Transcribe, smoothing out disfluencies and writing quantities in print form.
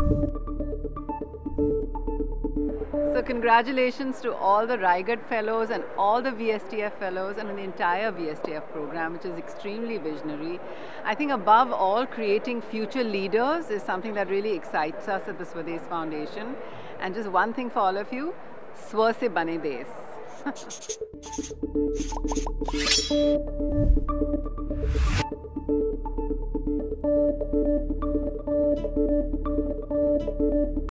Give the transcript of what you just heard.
So congratulations to all the Raigad Fellows and all the VSTF Fellows and the entire VSTF program, which is extremely visionary. I think above all, creating future leaders is something that really excites us at the Swadesh Foundation. And just one thing for all of you, Swa se bane desh.